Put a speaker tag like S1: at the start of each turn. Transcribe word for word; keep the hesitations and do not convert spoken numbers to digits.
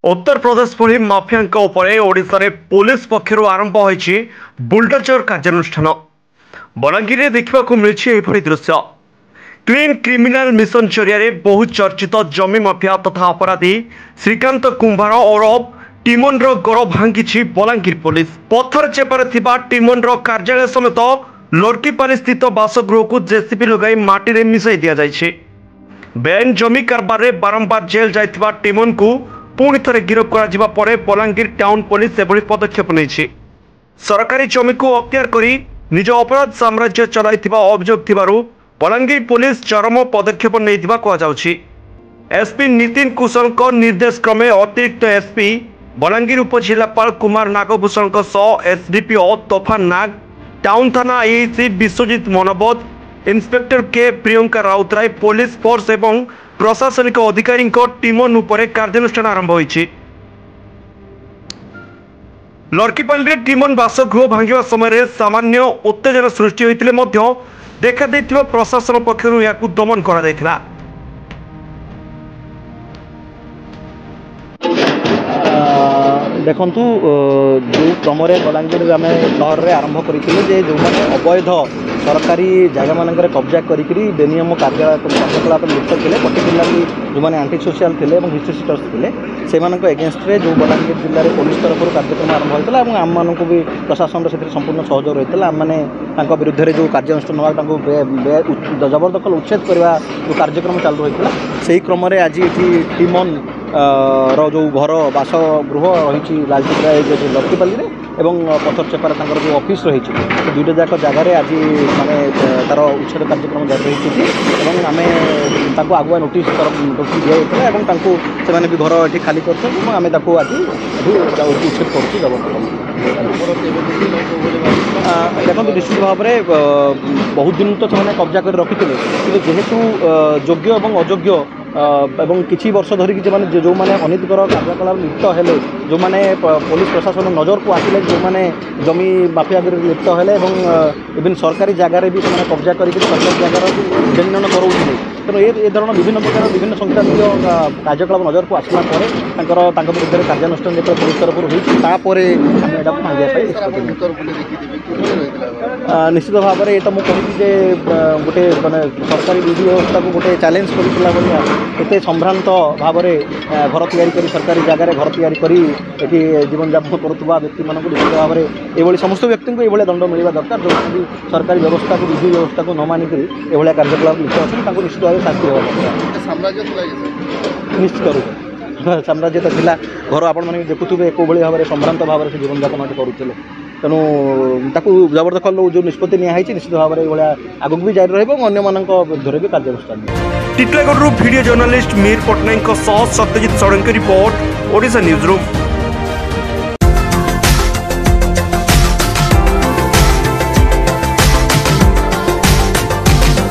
S1: उत्तर प्रदेश भली माफिया ओडिशा रे पुलिस पक्षर आरंभ होईछि बुलडोजर कार्यानुष्ठान। बलांगीर में देखा मिली दृश्य क्लीन क्रिमिनाल मिशन जरिया बहु चर्चित जमी माफिया तथा अपराधी श्रीकांत कुंभार और टिमन गौर भांगी बलांगीर पुलिस। पत्थर चेपार टिमन कार्यालय समेत लड़कीपाली स्थित बासगृह को जेसीबी लगाई माटी मिसाई दि जाए। बेआईन जमी कारबार में बारंबार जेल जाइथिबा टिमन को पुणी थे गिरफ्त करा परे बलांगीर टाउन पुलिस एभली पदक्षेप नहीं। सरकारी जमी को अख्तियार करी निज अपराध साम्राज्य चलाइथिबा अभियोग थिबारु बलांगीर पुलिस चरम पदक्षेप नैथिबा कहा जाउछि। एसपी नितिन कुशल को निर्देश क्रमे अतिरिक्त एसपी बलांगीर उपजिलापाल कुमार नागभूषण सह एसडीपीओ तोफान नाग, टाउन थाना IIC Biswajit Manobat, inspector K Priyanka Routray, police force एवं प्रशासनिक अधिकारी टीमन उपरे कार्यानुष्ठान आरंभ होईछि। लड़कीपाली टीमन बासगृह भांगा समय सामान्य उत्तेजना सृष्टि होइतिले मध्य देखा दैथिबा प्रशासन पक्षरु याकु दमन करा दैथिला।
S2: देखु जो क्रम बलांगीर आम सहर में आरंभ करते जो मैंने अवैध सरकारी जगह मानक कब्जा करी बेनियम कार्यकलाप लिप्त थे, पर्टिकुलाली जो मैंने आंटी सोशल थे हिस्ट्रीटर्स थे से एगेन्स्ट जो बलांगीर जिले में पुलिस तरफ कार्यक्रम आरंभ होता है। आम मानक भी प्रशासन से संपूर्ण सहयोग रही है। आम मैंने विरुद्ध में जो कार्यानुष्ठान होगा जबरदखल उच्छेद करने जो कार्यक्रम चालू होता है से क्रम आज ये टीमन रो जो घर बासगृह रही लालटिग्रा जो लड़कीपाली एवं पत्थर चेपार जो ऑफिस रही दुईटा जाक जगार आज माने तार उच्छेद कार्यक्रम जारी रही आम आगुआ नोटिस नोटिस दिया से भी घर ये खाली कर आम आज उच्छेद करुँ जबरदखल। देखो निश्चित भाव में बहुत दिन तो से कब्जा कर रखी थे कि जेहेतु योग्य और अयोग्य एवं किसी वर्ष धरिकी जो जो मैंने अनितकर कार्यकलाप लिप्त हेले जो मैंने पुलिस प्रशासन नजर को आसिले जो मैंने जमी माफिया लिप्त हेले इवन सरकारी जगार भी से कब्जा करके सरकारी जगार जनन कराऊे तेणु ये धरण विभिन्न प्रकार विभिन्न संख्याकीय कार्यकलाप नजर को आसला विरुद्ध कार्यानुष्ठान जो पुलिस तरफ होतापर निश्चित भाव में ये तो मुझे गोटे मानने सरकारी विधि व्यवस्था को गोटे चैलेंज करते संभ्रांत भाव में घर तैयारी सरकारी जगार घर तैयारी ये जीवन यापन करुवा व्यक्ति मान निश्चित भाव में ये समस्त व्यक्ति को ये दंड मिलवा दरकार जो सरकारी व्यवस्था को विधि व्यवस्था को न मानिक ये कार्यकलाप लिप्त अच्छे निश्चित भाव शास्ति होगा निश्चित रूप साम्राज्य तो था घर आपण मैंने देखुवे एक भाव में संभ्रांत भाव में जीवन यापन करुले तेणु जबरदखल जो निष्पत्ति नियाई निश्चित भाव में आगक भी जारी रही विरुद्ध भी कार्यानुष्ठान।
S1: Titlagarh video journalist Mir Pattnaik Satyajit Sadangi report Odisha news room.